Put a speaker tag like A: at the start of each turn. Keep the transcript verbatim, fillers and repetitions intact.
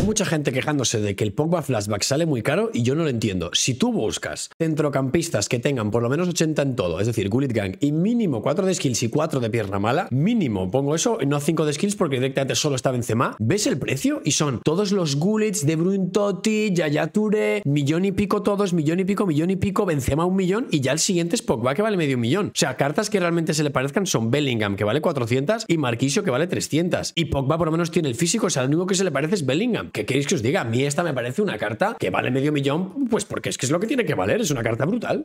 A: mucha gente quejándose de que el Pogba Flashback sale muy caro y yo no lo entiendo. Si tú buscas centrocampistas que tengan por lo menos ochenta en todo, es decir, Gullit Gang, y mínimo cuatro de skills y cuatro de pierna mala, mínimo, pongo eso, no cinco de skills porque directamente solo está Benzema, ¿ves el precio? Y son todos los Gullits, De Bruyne, Totti, Yaya Touré, millón y pico todos, millón y pico, millón y pico, Benzema un millón y ya el siguiente es Pogba que vale medio millón. O sea, cartas que realmente se le parezcan son Bellingham que vale cuatrocientas y Marquisio que vale trescientas. Y Pogba por lo menos tiene el físico, o sea, lo único que se le parece es Bellingham. ¿Qué queréis que os diga? A mí esta me parece una carta que vale medio millón, pues porque es que es lo que tiene que valer, es una carta brutal.